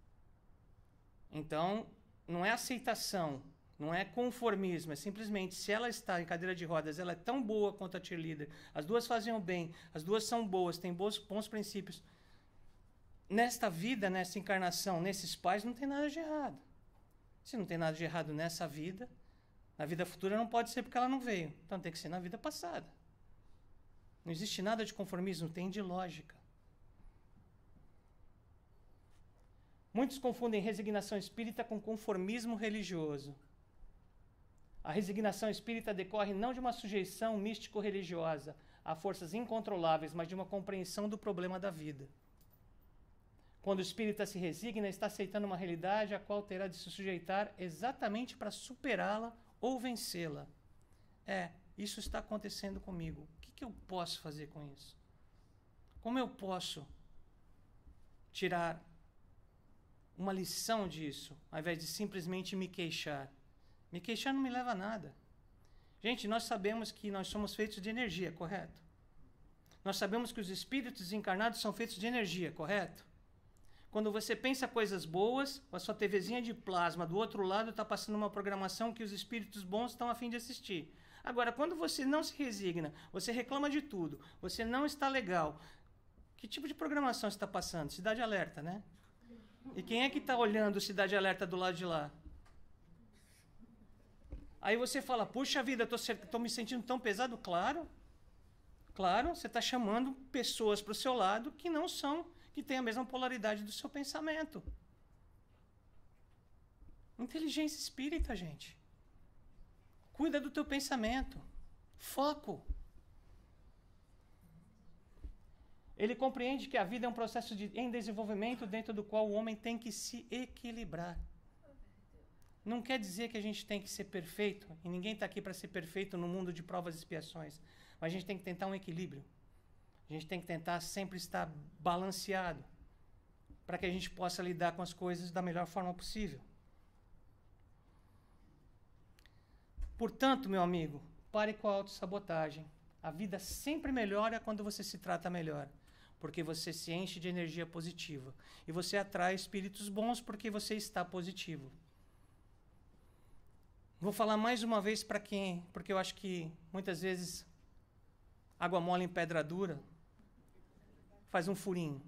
[SPEAKER 1] Então, não é aceitação, não é conformismo, é simplesmente, se ela está em cadeira de rodas, ela é tão boa quanto a cheerleader, as duas fazem o bem, as duas são boas, têm bons, bons princípios. Nesta vida, nessa encarnação, nesses pais, não tem nada de errado. Se não tem nada de errado nessa vida, na vida futura não pode ser porque ela não veio. Então tem que ser na vida passada. Não existe nada de conformismo, tem de lógica. Muitos confundem resignação espírita com conformismo religioso. A resignação espírita decorre não de uma sujeição místico-religiosa a forças incontroláveis, mas de uma compreensão do problema da vida. Quando o espírita se resigna, está aceitando uma realidade a qual terá de se sujeitar exatamente para superá-la ou vencê-la. É, isso está acontecendo comigo. O que, que eu posso fazer com isso? Como eu posso tirar uma lição disso, ao invés de simplesmente me queixar? Me queixar não me leva a nada. Gente, nós sabemos que nós somos feitos de energia, correto? Nós sabemos que os espíritos desencarnados são feitos de energia, correto? Quando você pensa coisas boas, a sua TVzinha de plasma do outro lado está passando uma programação que os espíritos bons estão a fim de assistir. Agora, quando você não se resigna, você reclama de tudo, você não está legal, que tipo de programação você está passando? Cidade Alerta, né? E quem é que está olhando Cidade Alerta do lado de lá? Aí você fala, puxa vida, estou me sentindo tão pesado. Claro, claro, você está chamando pessoas para o seu lado que não são, que têm a mesma polaridade do seu pensamento. Inteligência espírita, gente. Cuida do teu pensamento. Foco. Ele compreende que a vida é um processo de, em desenvolvimento dentro do qual o homem tem que se equilibrar. Não quer dizer que a gente tem que ser perfeito, e ninguém está aqui para ser perfeito no mundo de provas e expiações, mas a gente tem que tentar um equilíbrio. A gente tem que tentar sempre estar balanceado, para que a gente possa lidar com as coisas da melhor forma possível. Portanto, meu amigo, pare com a autossabotagem. A vida sempre melhora quando você se trata melhor, porque você se enche de energia positiva. E você atrai espíritos bons porque você está positivo. Vou falar mais uma vez para quem, porque eu acho que muitas vezes água mole em pedra dura faz um furinho.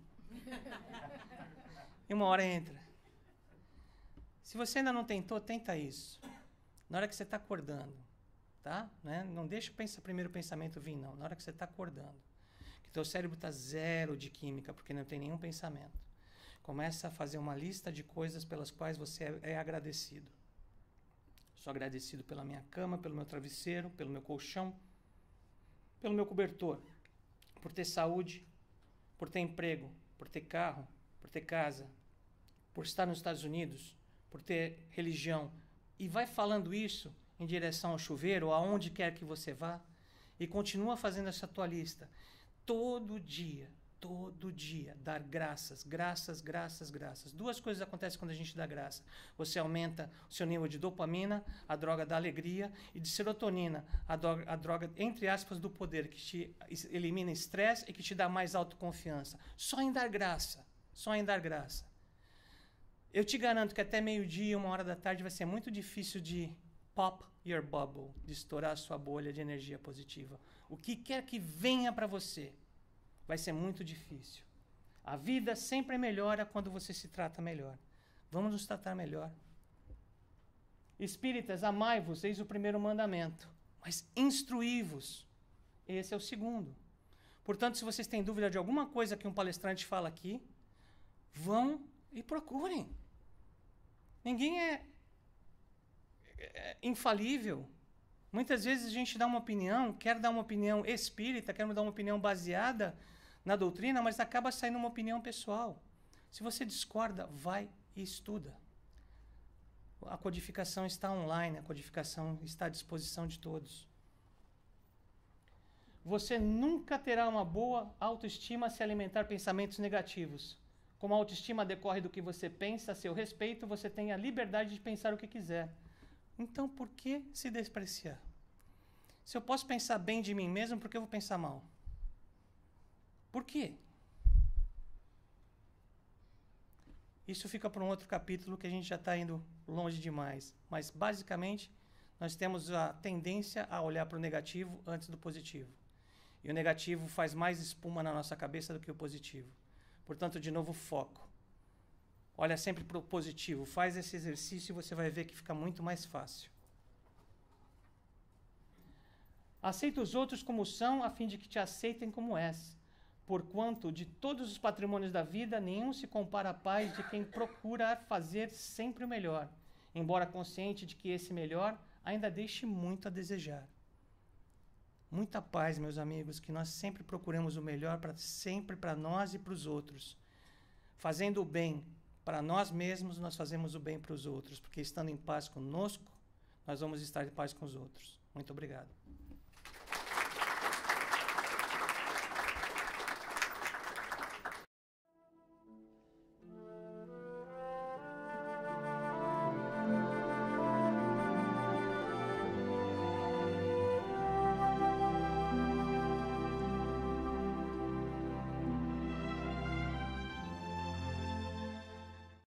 [SPEAKER 1] E uma hora entra. Se você ainda não tentou, tenta isso. Na hora que você está acordando, tá? Né? Não deixa o pensa, primeiro pensamento vir, não. Na hora que você está acordando. Que teu cérebro está zero de química, porque não tem nenhum pensamento. Começa a fazer uma lista de coisas pelas quais você é, é agradecido. Sou agradecido pela minha cama, pelo meu travesseiro, pelo meu colchão, pelo meu cobertor, por ter saúde, por ter emprego, por ter carro, por ter casa, por estar nos Estados Unidos, por ter religião. E vai falando isso em direção ao chuveiro, ou aonde quer que você vá, e continua fazendo essa tua lista. Todo dia, todo dia, dar graças, graças, graças, graças. Duas coisas acontecem quando a gente dá graça. Você aumenta o seu nível de dopamina, a droga da alegria, e de serotonina, a droga, a droga entre aspas, do poder, que te elimina estresse e que te dá mais autoconfiança. Só em dar graça, só em dar graça. Eu te garanto que até meio-dia, uma hora da tarde, vai ser muito difícil de pop your bubble, de estourar a sua bolha de energia positiva. O que quer que venha para você, vai ser muito difícil. A vida sempre melhora quando você se trata melhor. Vamos nos tratar melhor. Espíritas, amai-vos, eis o primeiro mandamento, mas instruí-vos, esse é o segundo. Portanto, se vocês têm dúvida de alguma coisa que um palestrante fala aqui, vão E procurem. Ninguém é, é infalível. Muitas vezes a gente dá uma opinião, quer dar uma opinião espírita, quer dar uma opinião baseada na doutrina, mas acaba saindo uma opinião pessoal. Se você discorda, vai e estuda. A codificação está online, a codificação está à disposição de todos. Você nunca terá uma boa autoestima se alimentar pensamentos negativos. Como a autoestima decorre do que você pensa a seu respeito, você tem a liberdade de pensar o que quiser. Então, por que se despreciar? Se eu posso pensar bem de mim mesmo, por que eu vou pensar mal? Por quê? Isso fica para um outro capítulo que a gente já está indo longe demais. Mas, basicamente, nós temos a tendência a olhar para o negativo antes do positivo. E o negativo faz mais espuma na nossa cabeça do que o positivo. Portanto, de novo, foco. Olha sempre para o positivo. Faz esse exercício e você vai ver que fica muito mais fácil. Aceita os outros como são, a fim de que te aceitem como és. Porquanto, de todos os patrimônios da vida, nenhum se compara à paz de quem procura fazer sempre o melhor, embora consciente de que esse melhor ainda deixe muito a desejar. Muita paz, meus amigos, que nós sempre procuremos o melhor para sempre para nós e para os outros. Fazendo o bem para nós mesmos, nós fazemos o bem para os outros, porque estando em paz conosco, nós vamos estar em paz com os outros. Muito obrigado.